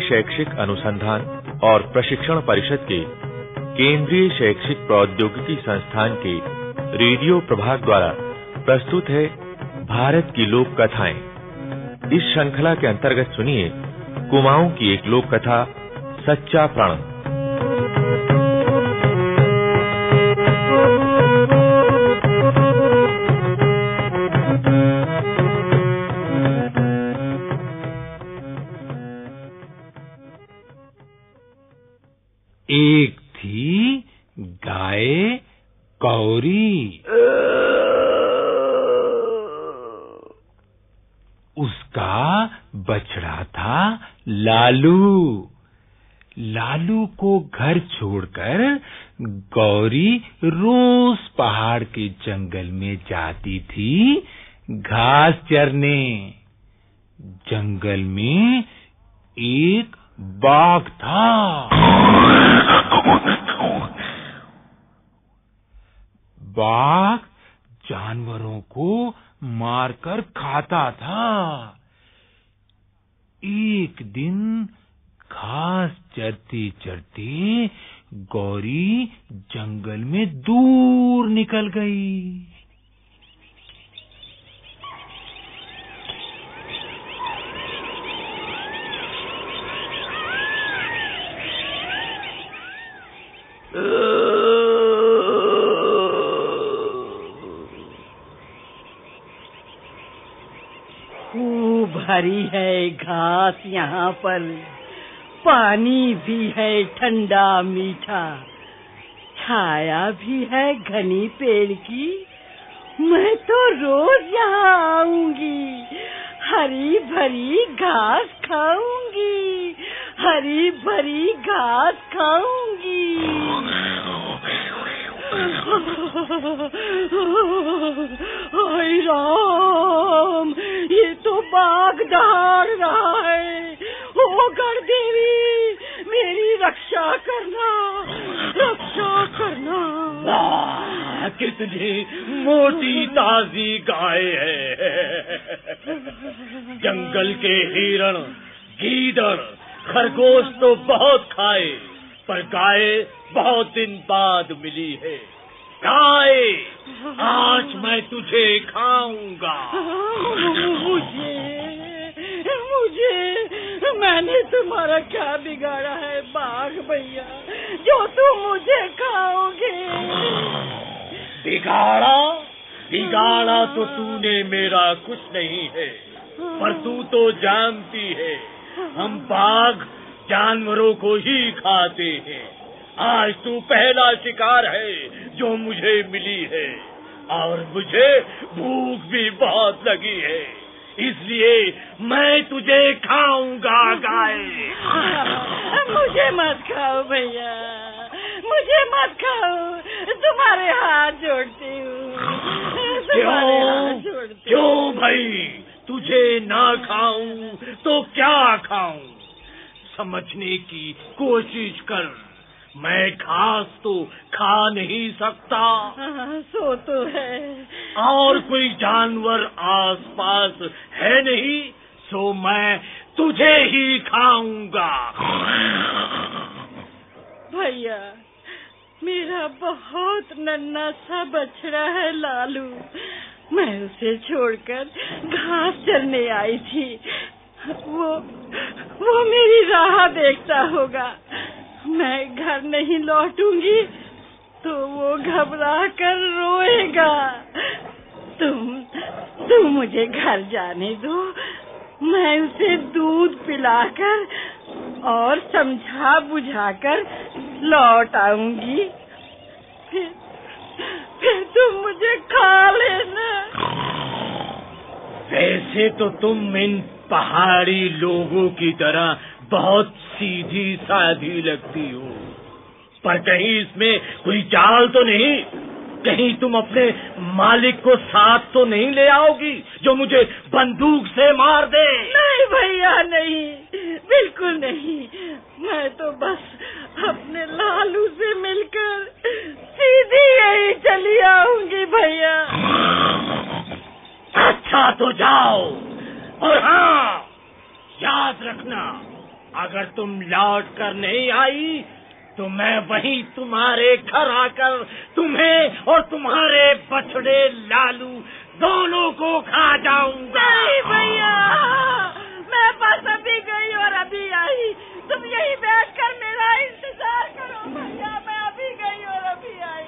शैक्षिक अनुसंधान और प्रशिक्षण परिषद के केंद्रीय शैक्षिक प्रौद्योगिकी संस्थान के रेडियो प्रभाग द्वारा प्रस्तुत है भारत की लोक कथाएं। इस श्रृंखला के अंतर्गत सुनिए कुमाऊं की एक लोक कथा सच्चा प्रण। एक थी गाय कौरी। उसका बछड़ा था लालू। लालू को घर छोड़कर गौरी रोज पहाड़ के जंगल में जाती थी घास चरने। जंगल में एक बाघ था। बाघ जानवरों को मारकर खाता था। एक दिन घास चरते-चरते गौरी जंगल में दूर निकल गई। खूब हरी है घास यहाँ पर, पानी भी है ठंडा मीठा, छाया भी है घनी पेड़ की। मैं तो रोज यहाँ आऊंगी, हरी भरी घास खाऊंगी, हरी भरी घास खाऊंगी। हाय राम, ये तो बाघ दहाड़ रहा है। ओ गढ़ देवी, मेरी रक्षा करना, रक्षा करना। कितनी मोटी ताजी गाय है। जंगल के हिरण, गीदड़, खरगोश तो बहुत खाए, पर गाय बहुत दिन बाद मिली है। गाय, आज मैं तुझे खाऊंगा। मुझे मैंने तुम्हारा क्या बिगाड़ा है बाघ भैया, जो तुम मुझे खाओगे? बिगाड़ा तो तूने मेरा कुछ नहीं है, पर तू तो जानती है हम बाघ जानवरों को ही खाते हैं। आज तू पहला शिकार है जो मुझे मिली है, और मुझे भूख भी बहुत लगी है, इसलिए मैं तुझे खाऊंगा गाय। मुझे मत खाओ भैया, मुझे मत खाओ, तुम्हारे हाथ जोड़ती हूँ। क्यों भाई, तुझे ना खाऊं तो क्या खाऊं? समझने की कोशिश कर, मैं घास तो खा नहीं सकता। सो तो है। और कोई जानवर आसपास है नहीं, सो मैं तुझे ही खाऊंगा। भैया, मेरा बहुत नन्हा सा बछड़ा है लालू, मैं उसे छोड़कर घास चरने आई थी। वो मेरी राह देखता होगा। मैं घर नहीं लौटूंगी तो वो घबरा कर रोएगा। तुम मुझे घर जाने दो, मैं उसे दूध पिलाकर और समझा बुझाकर लौट आऊंगी। फिर तुम मुझे खा लेना। वैसे तो तुम इन पहाड़ी लोगों की तरह बहुत सीधी साधी लगती हो, पर कहीं इसमें कोई चाल तो नहीं? कहीं तुम अपने मालिक को साथ तो नहीं ले आओगी जो मुझे बंदूक से मार दे? नहीं भैया, नहीं, बिल्कुल नहीं। मैं तो बस अपने लालू से मिलकर सीधी यही चली आऊंगी भैया। अच्छा तो जाओ, और हाँ, याद रखना, अगर तुम लौट कर नहीं आई तो मैं वहीं तुम्हारे घर आकर तुम्हें और तुम्हारे बछड़े लालू दोनों को खा जाऊंगा। नहीं भैया, मैं बस अभी गई और अभी आई। तुम यहीं बैठकर मेरा इंतजार करो भैया, मैं अभी गई और अभी आई।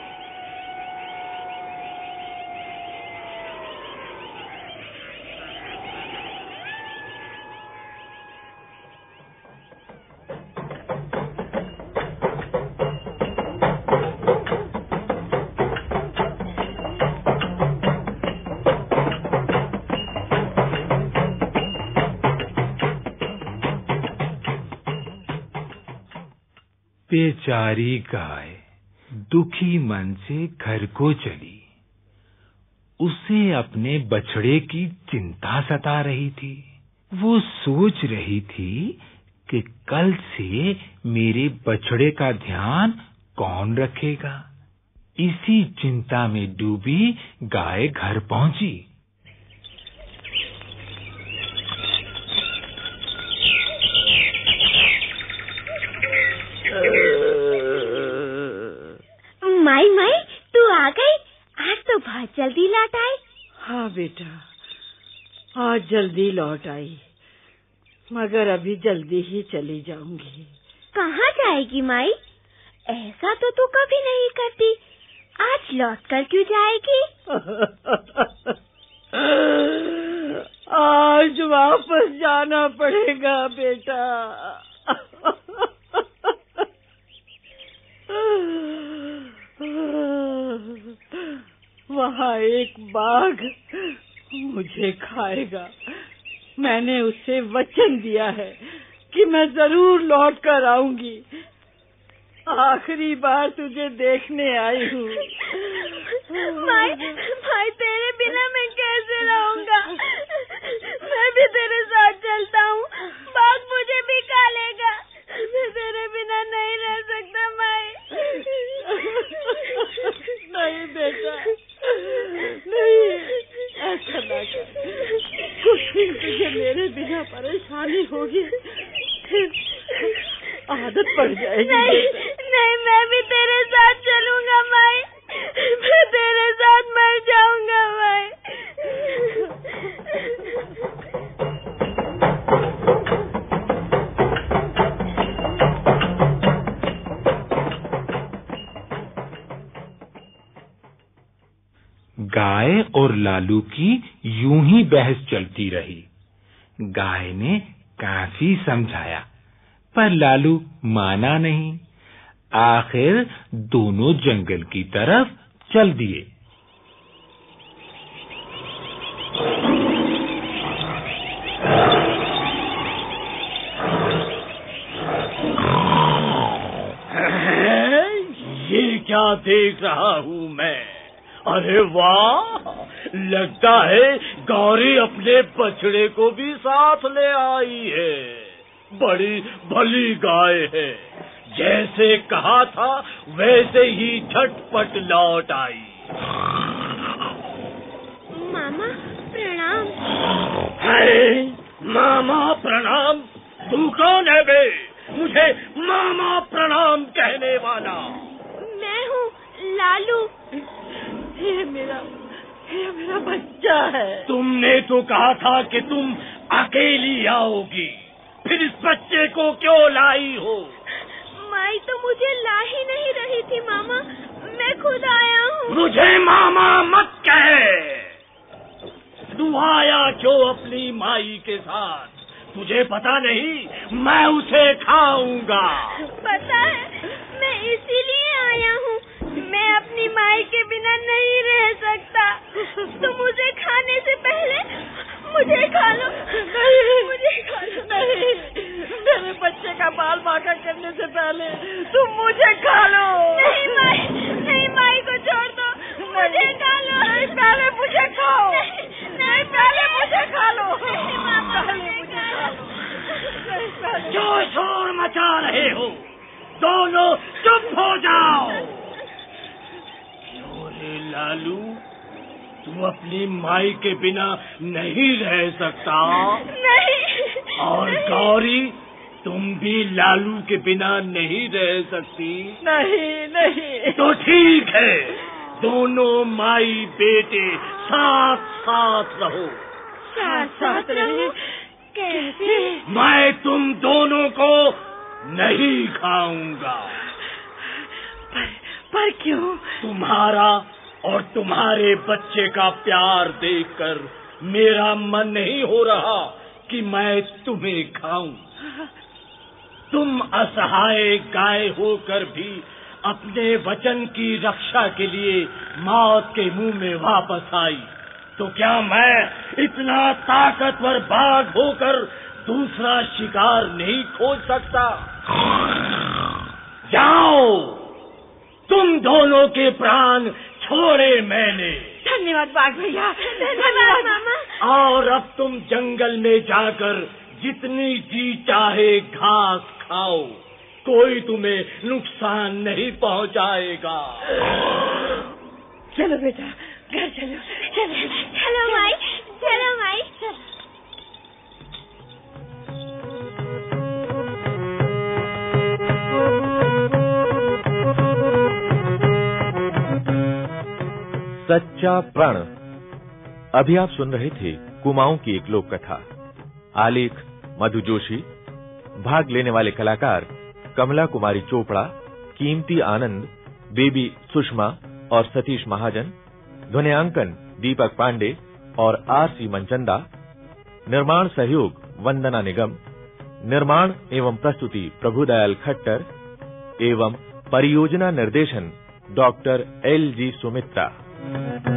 बेचारी गाय दुखी मन से घर को चली। उसे अपने बछड़े की चिंता सता रही थी। वो सोच रही थी कि कल से मेरे बछड़े का ध्यान कौन रखेगा। इसी चिंता में डूबी गाय घर पहुंची। माई तू आ गई? आज तो बहुत जल्दी लौट आई। हाँ बेटा, आज जल्दी लौट आई, मगर अभी जल्दी ही चली जाऊंगी। कहाँ जाएगी माई? ऐसा तो तू कभी नहीं करती। आज लौट कर क्यों जाएगी? आज वापस जाना पड़ेगा बेटा। वहाँ एक बाघ मुझे खाएगा। मैंने उसे वचन दिया है कि मैं जरूर लौट कर आऊंगी। आखिरी बार तुझे देखने आई हूँ। भाई तेरे बिना मैं कैसे रहूंगा? मैं भी तेरे साथ चलता हूँ। बाघ मुझे भी खा लेगा। मैं तेरे बिना नहीं रह सकता माई। नहीं बेटा, नहीं, ऐसा ना कर। कुछ दिन तुझे मेरे बिना परेशानी होगी, फिर आदत पड़ जाएगी। नहीं, मैं भी तेरे साथ चलूंगा माई। मैं तेरे साथ मर जाऊंगा माई। गाय और लालू की यूं ही बहस चलती रही। गाय ने काफी समझाया, पर लालू माना नहीं। आखिर दोनों जंगल की तरफ चल दिए। ये क्या देख रहा हूँ मैं? अरे वाह, लगता है गौरी अपने बछड़े को भी साथ ले आई है। बड़ी भली गाय है, जैसे कहा था वैसे ही झटपट लौट आई। मामा प्रणाम। है मामा प्रणाम? तू कौन है बे, मुझे मामा प्रणाम कहने वाला? मैं हूँ लालू। ये मेरा बच्चा है। तुमने तो कहा था कि तुम अकेली आओगी, फिर इस बच्चे को क्यों लाई हो? माई तो मुझे ला ही नहीं रही थी मामा, मैं खुद आया हूँ। मुझे मामा मत कहे। तू आया क्यों अपनी माई के साथ? तुझे पता नहीं मैं उसे खाऊंगा। पता है, मैं इसीलिए आया हूँ। मैं अपनी माई के बिना नहीं रह सकता। तुम मुझे खाने से पहले मुझे खा लो। नहीं, मुझे खा लो। नहीं, मेरे बच्चे का बाल बांका करने से पहले तुम मुझे खा लो। नहीं माई को छोड़ दो, मुझे खा लो। नहीं, पहले मुझे खाओ। नहीं, पहले मुझे खा लो। जो शोर मचा रहे हो, दोनों चुप हो जाओ। रे लालू, तू अपनी माई के बिना नहीं रह सकता। नहीं। और गौरी, तुम भी लालू के बिना नहीं रह सकती? नहीं नहीं। तो ठीक है, दोनों माई बेटे साथ साथ रहो। साथ साथ रहो? कैसे? मैं तुम दोनों को नहीं खाऊंगा। पर क्यों? तुम्हारा और तुम्हारे बच्चे का प्यार देखकर मेरा मन नहीं हो रहा कि मैं तुम्हें खाऊं। तुम असहाय गाय होकर भी अपने वचन की रक्षा के लिए मौत के मुंह में वापस आई, तो क्या मैं इतना ताकतवर बाघ होकर दूसरा शिकार नहीं खोज सकता? जाओ, तुम दोनों के प्राण छोड़े मैंने। धन्यवाद बाघ भैया, धन्यवाद मामा। और अब तुम जंगल में जाकर जितनी जी चाहे घास खाओ, कोई तुम्हें नुकसान नहीं पहुंचाएगा। चलो बेटा, घर चलो। चलो चलो माई, चलो माई। सच्चा प्रण। अभी आप सुन रहे थे कुमाऊं की एक लोक कथा। आलेख मधु जोशी। भाग लेने वाले कलाकार कमला कुमारी चोपड़ा, कीमती आनंद, बेबी सुषमा और सतीश महाजन। ध्वनियांकन दीपक पांडे और आरसी मनचंदा। निर्माण सहयोग वंदना निगम। निर्माण एवं प्रस्तुति प्रभुदयाल खट्टर एवं परियोजना निर्देशन डॉक्टर LG सुमित्रा।